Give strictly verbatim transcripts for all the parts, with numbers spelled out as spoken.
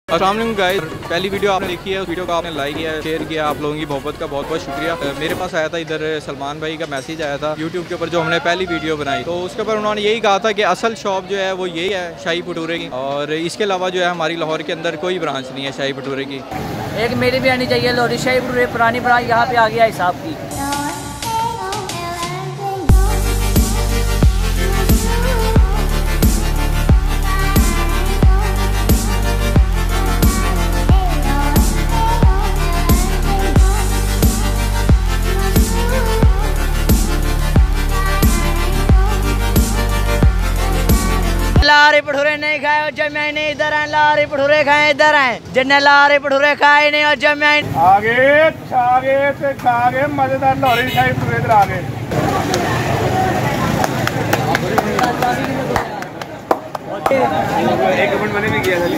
अस्सलाम वालेकुम गाइस, पहली वीडियो आपने देखी है, उस वीडियो को आपने लाइक किया, शेयर किया, आप लोगों की मोहब्बत का बहुत बहुत शुक्रिया। मेरे पास आया था इधर सलमान भाई का मैसेज आया था यूट्यूब के ऊपर जो हमने पहली वीडियो बनाई, तो उसके ऊपर उन्होंने यही कहा था कि असल शॉप जो है वो यही है शाही भटूरे की, और इसके अलावा जो है हमारी लाहौर के अंदर कोई ब्रांच नहीं है शाही भटूरे की। एक मेरी भी आनी चाहिए लोहरी शाही भटूरे पुरानी ब्रांच यहाँ पे आ गया हिसाब की। लारे भटूरे नहीं खाए और जब मैंने इधर आए, लारे भटूरे खाए इधर आए, जिन्हें लारे भटूरे खाए नहीं और जब मैं आगे आगे से आगे मजेदार लाहौरी शाही भटूरे इधर आ गए। एक मिनट मैंने भी किया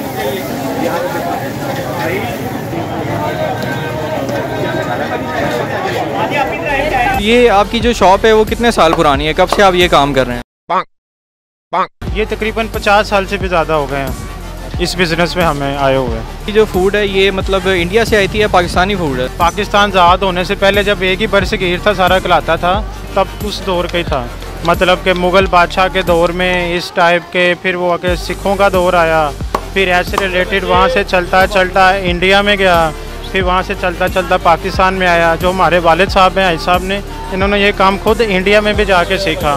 था। ये आपकी जो शॉप है वो कितने साल पुरानी है, कब से आप ये काम कर रहे हैं? ये तकरीबन पचास साल से भी ज़्यादा हो गए हैं इस बिज़नेस में हमें आए हुए। ये जो फूड है ये मतलब इंडिया से आई थी या पाकिस्तानी फूड है? पाकिस्तान आज़ाद होने से पहले जब एक ही बरसगीर था, सारा कहलाता था, तब उस दौर का ही था। मतलब कि मुग़ल बादशाह के दौर में इस टाइप के, फिर वो आके सिखों का दौर आया, फिर ऐसे रिलेटेड वहाँ से चलता चलता इंडिया में गया, फिर वहाँ से चलता चलता पाकिस्तान में आया। जो हमारे वालिद साहब हैं, आई साहब ने, इन्होंने ये काम खुद इंडिया में भी जाके सीखा।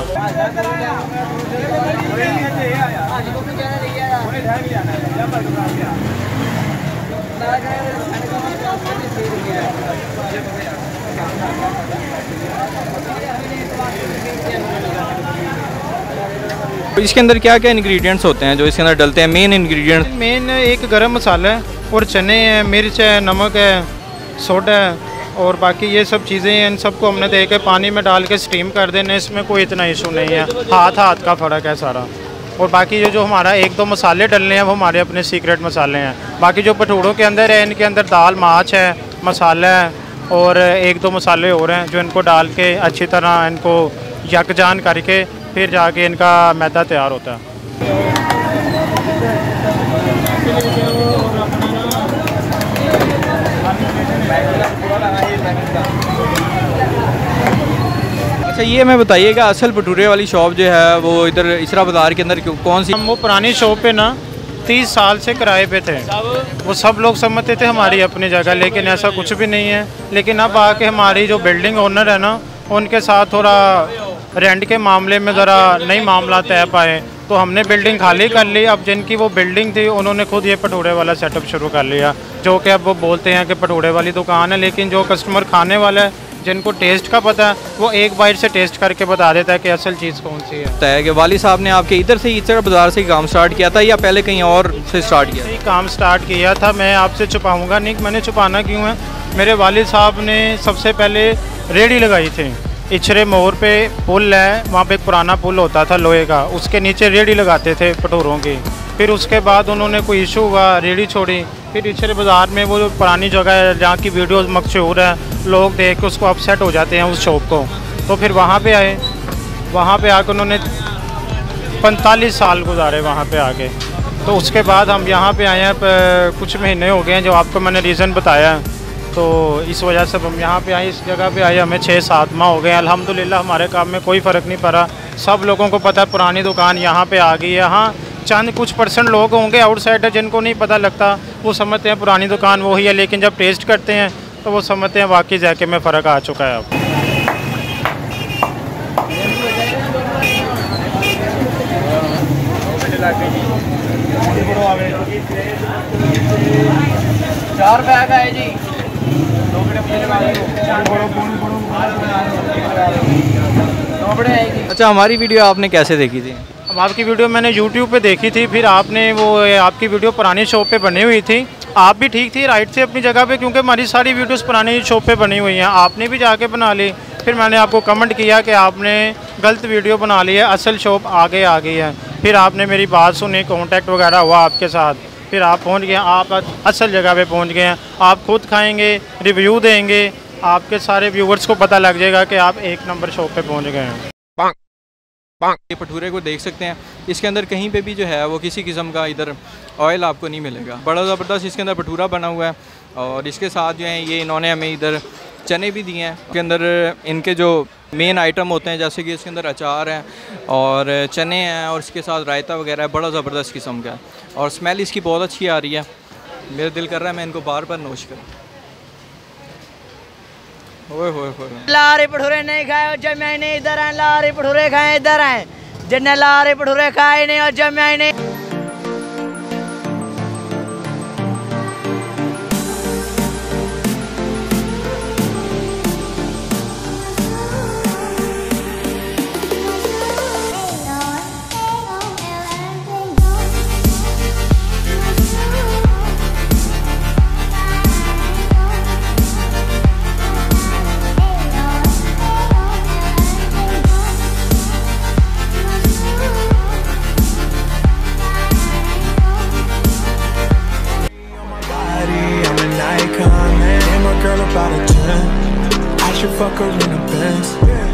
तो इसके अंदर क्या क्या इंग्रेडिएंट्स होते हैं जो इसके अंदर डलते हैं? मेन इंग्रेडिएंट्स मेन एक गरम मसाला है और चने हैं, मिर्च है, नमक है, सोडा है, और बाकी ये सब चीज़ें हैं। इन सबको हमने दे के पानी में डाल के स्टीम कर देना, इसमें कोई इतना इशू नहीं है। हाथ हाथ का फ़र्क है सारा। और बाकी ये जो हमारा एक दो मसाले डलने हैं वो हमारे अपने सीक्रेट मसाले हैं। बाकी जो भटूरों के अंदर है, इनके अंदर दाल माछ है, मसाला है, और एक दो मसाले और हैं जो इनको डाल के अच्छी तरह इनको यकजान करके फिर जाके इनका मैदा तैयार होता है। अच्छा, ये मैं बताइएगा असल भटूरे वाली शॉप जो है वो इधर इसरा बाज़ार के अंदर कौन सी? हम वो पुरानी शॉप पे ना तीस साल से किराए पे थे। वो सब लोग समझते थे हमारी अपनी जगह, लेकिन ऐसा कुछ भी नहीं है। लेकिन अब आके हमारी जो बिल्डिंग ओनर है ना, उनके साथ थोड़ा रेंट के मामले में ज़रा नई मामला तय पाए, तो हमने बिल्डिंग खाली कर ली। अब जिनकी वो बिल्डिंग थी उन्होंने खुद ये भटूरे वाला सेटअप शुरू कर लिया, जो कि अब वो बोलते हैं कि भटूरे वाली दुकान है। लेकिन जो कस्टमर खाने वाला है, जिनको टेस्ट का पता है, वो एक बाइट से टेस्ट करके बता देता है कि असल चीज़ कौन सी है। तय कि वाली साहब ने आपके इधर से इसरा बाज़ार से काम स्टार्ट किया था या पहले कहीं और से स्टार्ट किया? यही काम स्टार्ट किया था। मैं आपसे छुपाऊँगा नहीं, मैंने छुपाना क्यों है। मेरे वालिद साहब ने सबसे पहले रेडी लगाई थी इचरे मोड़ पे, पुल है वहाँ पे, एक पुराना पुल होता था लोहे का, उसके नीचे रेडी लगाते थे भटूरों की। फिर उसके बाद उन्होंने कोई इशू हुआ, रेडी छोड़ी। फिर इचरे बाज़ार में वो जो पुरानी जगह है जहाँ की वीडियोस मशहूर है, लोग देख के उसको अपसेट हो जाते हैं उस शॉप को, तो फिर वहाँ पे आए। वहाँ पे आकर उन्होंने पैंतालीस साल गुजारे वहाँ पे आके। तो उसके बाद हम यहाँ पे आए हैं, कुछ महीने हो गए हैं, जो आपको मैंने रीज़न बताया है। तो इस वजह से हम यहाँ पे आए, इस जगह पे आए, हमें छः सात माह हो गए। अल्हम्दुलिल्लाह हमारे काम में कोई फ़र्क नहीं पड़ा। सब लोगों को पता है पुरानी दुकान यहाँ पे आ गई है। हाँ, चंद कुछ परसेंट लोग होंगे आउटसाइडर जिनको नहीं पता लगता, वो समझते हैं पुरानी दुकान वही है, लेकिन जब टेस्ट करते हैं तो वो समझते हैं वाकई जाके में फ़र्क आ चुका है अब। चार बैग आए जी। अच्छा, हमारी वीडियो आपने कैसे देखी थी? अब आपकी वीडियो मैंने यूट्यूब पे देखी थी, फिर आपने वो आपकी वीडियो पुरानी शॉप पे बनी हुई थी। आप भी ठीक थी, राइट थी अपनी जगह पे, क्योंकि हमारी सारी वीडियोस पुरानी शॉप पे बनी हुई हैं। आपने भी जाके बना ली, फिर मैंने आपको कमेंट किया कि आपने गलत वीडियो बना ली है, असल शॉप आगे आ गई है। फिर आपने मेरी बात सुनी, कॉन्टैक्ट वगैरह हुआ आपके साथ, फिर आप पहुँच गए, आप असल जगह पर पहुँच गए हैं। आप खुद खाएँगे, रिव्यू देंगे, आपके सारे व्यूवर्स को पता लग जाएगा कि आप एक नंबर शॉप पे पहुंच गए हैं। ये भटूरे को देख सकते हैं, इसके अंदर कहीं पे भी जो है वो किसी किस्म का इधर ऑयल आपको नहीं मिलेगा। बड़ा ज़बरदस्त इसके अंदर भटूरा बना हुआ है और इसके साथ जो है ये इन्होंने हमें इधर चने भी दिए हैं। इसके अंदर इनके जो मेन आइटम होते हैं जैसे कि इसके अंदर अचार है और चने हैं और इसके साथ रायता वगैरह है, बड़ा ज़बरदस्त किस्म का है और स्मेल इसकी बहुत अच्छी आ रही है। मेरा दिल कर रहा है मैं इनको बार बार नोश करूँ। ओए होए होए, लारे भटूरे नहीं खाए जब मैंने इधर आए, लारे भटूरे खाए इधर आए, जिन्हें लारे भटूरे खाए नहीं और जब मैंने About a ten, I should fuck her in a Benz.